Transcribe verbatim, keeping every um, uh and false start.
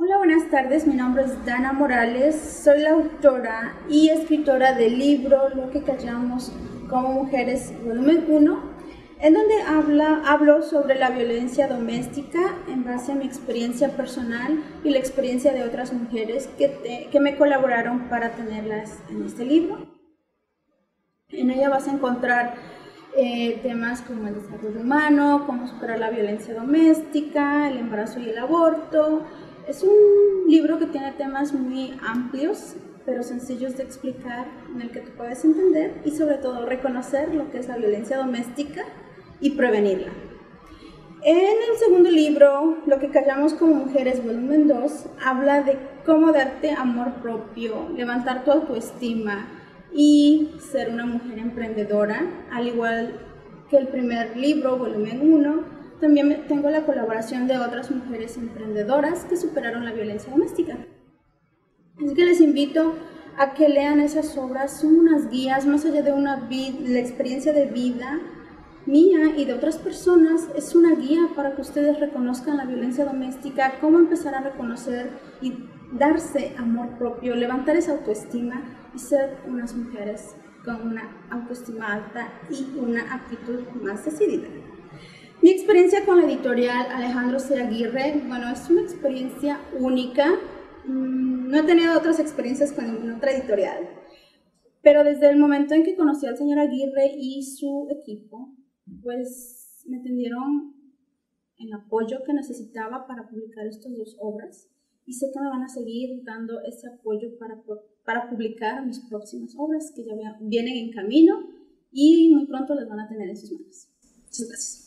Hola, buenas tardes. Mi nombre es Dana Morales. Soy la autora y escritora del libro Lo que callamos como mujeres, volumen uno, en donde habla, hablo sobre la violencia doméstica en base a mi experiencia personal y la experiencia de otras mujeres que, te, que me colaboraron para tenerlas en este libro. En ella vas a encontrar eh, temas como el desarrollo humano, cómo superar la violencia doméstica, el embarazo y el aborto. Es un libro que tiene temas muy amplios, pero sencillos de explicar, en el que tú puedes entender y sobre todo reconocer lo que es la violencia doméstica y prevenirla. En el segundo libro, Lo que callamos como mujeres, volumen dos, habla de cómo darte amor propio, levantar tu autoestima y ser una mujer emprendedora, al igual que el primer libro, volumen uno. También tengo la colaboración de otras mujeres emprendedoras que superaron la violencia doméstica. Así que les invito a que lean esas obras. Son unas guías, más allá de una vida, la experiencia de vida mía y de otras personas, es una guía para que ustedes reconozcan la violencia doméstica, cómo empezar a reconocer y darse amor propio, levantar esa autoestima y ser unas mujeres con una autoestima alta y una actitud más decidida. Mi experiencia con la editorial Alejandro C. Aguirre, bueno, es una experiencia única. No he tenido otras experiencias con ninguna otra editorial, pero desde el momento en que conocí al señor Aguirre y su equipo, pues me tendieron el apoyo que necesitaba para publicar estas dos obras, y sé que me van a seguir dando ese apoyo para, para publicar mis próximas obras que ya vienen en camino y muy pronto las van a tener en sus manos. Muchas gracias.